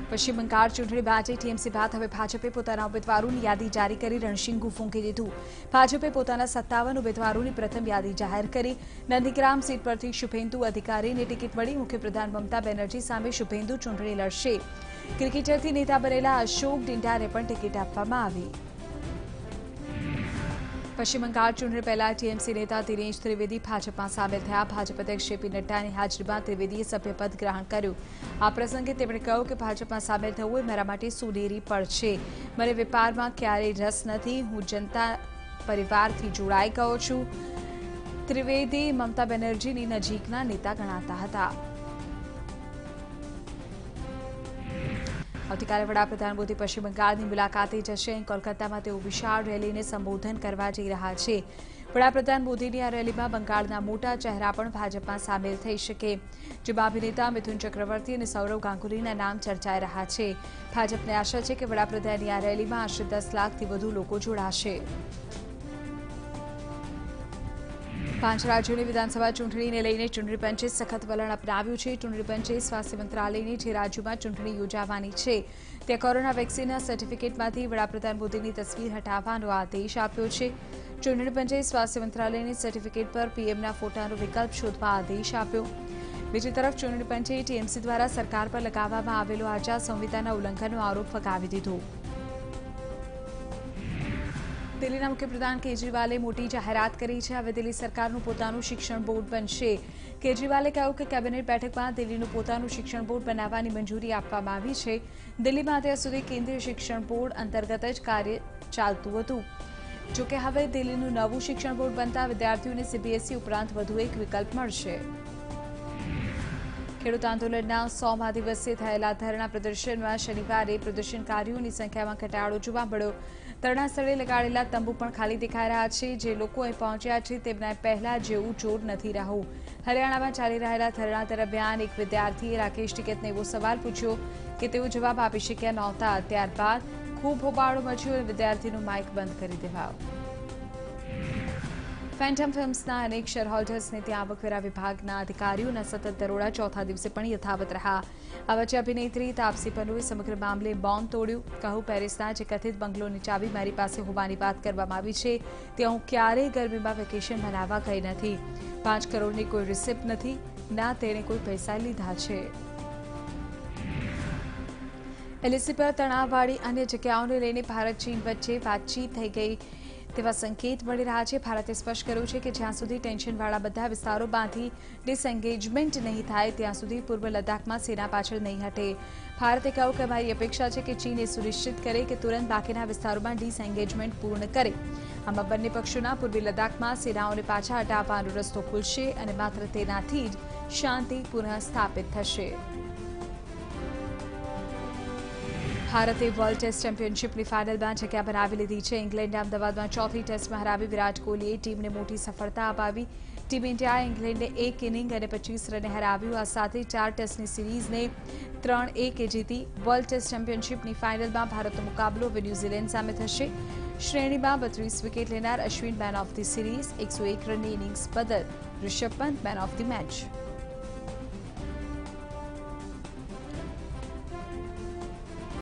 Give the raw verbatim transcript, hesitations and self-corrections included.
પશ્ચિમ બંગાળ ચૂંટણી બાદ ટીએમસી બાદ હવે ભાજપે પોતાના ઉમેદવારોની યાદી જારી કરી રણશીંગુ ફૂંકી દીધું। ભાજપે પોતાના સત્તાવન ઉમેદવારોની પ્રથમ યાદી જાહેર કરી। નંદીગ્રામ સીટ પરથી શુભેન્દુ અધિકારીને ટિકિટ મળી। મુખ્યપ્રધાન મમતા બેનર્જી સામે શુભેન્દુ ચૂંટણી લડશે। ક્રિકેટરથી નેતા બનેલા અશોક ડિંડાને પણ ટિકિટ આપવામાં આવી। પશ્ચિમ બંગાળ ચૂંટણી પહેલા ટીએમસી નેતા દિનેશ ત્રિવેદી ભાજપમાં સામેલ થયા। ભાજપ અધ્યક્ષ જેપી નડ્ડાની હાજરીમાં ત્રિવેદીએ સભ્યપદ ગ્રહણ કર્યું। આ પ્રસંગે તેમણે કહ્યું કે ભાજપમાં સામેલ થવું એ મારા માટે સોનેરી પળ છે। મને વેપારમાં ક્યારેય રસ નથી। હું જનતા પરિવારથી જોડાઈ ગયો છું। ત્રિવેદી મમતા બેનર્જીની નજીકના નેતા ગણાતા હતા। આવતીકાલે વડાપ્રધાન મોદી પશ્ચિમ બંગાળની મુલાકાતે જશે। અહીં કોલકાતામાં તેઓ વિશાળ રેલીને સંબોધન કરવા જઈ રહ્યા છે। વડાપ્રધાન મોદીની આ રેલીમાં બંગાળના મોટા ચહેરા પણ ભાજપમાં સામેલ થઈ શકે, જેમાં અભિનેતા મિથુન ચક્રવર્તી અને સૌરવ ગાંગુલીના નામ ચર્ચાઈ રહ્યા છે। ભાજપને આશા છે કે વડાપ્રધાનની આ રેલીમાં આશરે દસ લાખથી વધુ લોકો જોડાશે। પાંચ રાજ્યોની વિધાનસભા ચૂંટણીને લઈને ચૂંટણી પંચે સખત વલણ અપનાવ્યું છે। ચૂંટણી પંચે સ્વાસ્થ્ય મંત્રાલયની જે રાજ્યોમાં ચૂંટણી યોજાવાની છે ત્યાં કોરોના વેક્સિનના સર્ટિફિકેટમાંથી વડાપ્રધાન મોદીની તસવીર હટાવવાનો આદેશ આપ્યો છે। ચૂંટણી પંચે સ્વાસ્થ્ય મંત્રાલયની સર્ટિફિકેટ પર પીએમના ફોટાનો વિકલ્પ શોધવા આદેશ આપ્યો। બીજી તરફ ચૂંટણી પંચે ટીએમસી દ્વારા સરકાર પર લગાવવામાં આવેલો આચાર સંહિતાના ઉલ્લંઘનનો આરોપ ફગાવી દીધો। દિલ્હીના મુખ્યપ્રધાન કેજરીવાલે મોટી જાહેરાત કરી છે। હવે દિલ્હી સરકારનું પોતાનું શિક્ષણ બોર્ડ બનશે। કેજરીવાલે કહ્યું કે કેબિનેટ બેઠકમાં દિલ્હીનું પોતાનું શિક્ષણ બોર્ડ બનાવવાની મંજૂરી આપવામાં આવી છે। દિલ્હીમાં અત્યાર સુધી કેન્દ્રીય શિક્ષણ બોર્ડ અંતર્ગત જ કાર્ય ચાલતું હતું। જોકે હવે દિલ્હીનું નવું શિક્ષણ બોર્ડ બનતા વિદ્યાર્થીઓને સીબીએસઈ ઉપરાંત વધુ એક વિકલ્પ મળશે। ખેડૂત આંદોલનના સોમા દિવસે થયેલા ધરણા પ્રદર્શનમાં શનિવારે પ્રદર્શનકારીઓની સંખ્યામાં ઘટાડો જોવા મળ્યો। ધરણા સ્થળે લગાડેલા તંબુ પણ ખાલી દેખાઈ રહ્યા છે। જે લોકો અહીં પહોંચ્યા છે તેમના પહેલા જેવું જોર નથી રહ્યું। હરિયાણામાં ચાલી રહેલા ધરણા દરમિયાન એક વિદ્યાર્થીએ રાકેશ ટિકેતને એવો સવાલ પૂછ્યો કે તેઓ જવાબ આપી શક્યા નહોતા। ત્યારબાદ ખૂબ હોબાળો મચ્યો અને વિદ્યાર્થીનું માઇક બંધ કરી દેવાયો। ફેન્ટમ ફિલ્મ્સના અનેક શેરહોલ્ડર્સને ત્યાં આવકવેરા વિભાગના અધિકારીઓના સતત દરોડા ચોથા દિવસે પણ યથાવત રહ્યા। આ વચ્ચે અભિનેત્રી તાપસી પન્નુએ સમગ્ર મામલે મૌન તોડ્યું। કહ્યું, પેરિસના જે કથિત બંગલોની ચાવી મારી પાસે હોવાની વાત કરવામાં આવી છે ત્યાં હું ક્યારેય ગરમીમાં વેકેશન મનાવવા ગઈ નથી। પાંચ કરોડની કોઈ રિસિપ્ટ નથી, ના તેણે કોઈ પૈસા લીધા છે। એલએસી પર તણાવવાળી અન્ય જગ્યાઓને લઈને ભારત ચીન વચ્ચે વાતચીત થઈ ગઈ તેવા સંકેત મળી રહ્યા છે। ભારતે સ્પષ્ટ કર્યું છે કે જ્યાં સુધી ટેન્શનવાળા બધા વિસ્તારોમાંથી ડિસએન્ગેજમેન્ટ નહીં થાય ત્યાં સુધી પૂર્વ લદ્દાખમાં સેના પાછળ નહીં હટે। ભારતે કહ્યું કે અમારી અપેક્ષા છે કે ચીન એ સુનિશ્ચિત કરે કે તુરંત બાકીના વિસ્તારોમાં ડિસએન્ગેજમેન્ટ પૂર્ણ કરે। આમાં બંને પક્ષોના પૂર્વી લદ્દાખમાં સેનાઓને પાછા હટાવવાનો રસ્તો ખુલશે અને માત્ર તેનાથી જ શાંતિ પુનઃ સ્થાપિત થશે। ભારતે વર્લ્ડ ટેસ્ટ ચેમ્પિયનશિપની ફાઇનલમાં જગ્યા બનાવી લીધી છે। ઇંગ્લેન્ડે અમદાવાદમાં ચોથી ટેસ્ટમાં હરાવી વિરાટ કોહલીએ ટીમને મોટી સફળતા અપાવી। ટીમ ઇન્ડિયાએ ઇંગ્લેન્ડને એક ઇનિંગ અને પચીસ રને હરાવ્યું। આ સાથે ચાર ટેસ્ટની સિરીઝને ત્રણ એકે જીતી વર્લ્ડ ટેસ્ટ ચેમ્પિયનશિપની ફાઇનલમાં ભારતનો મુકાબલો હવે ન્યૂઝીલેન્ડ સામે થશે। શ્રેણીમાં બત્રીસ વિકેટ લેનાર Ashwin man of the series, એકસો એક રનની ઇનિંગ્સ બદલ Rishabh Pant man of the match.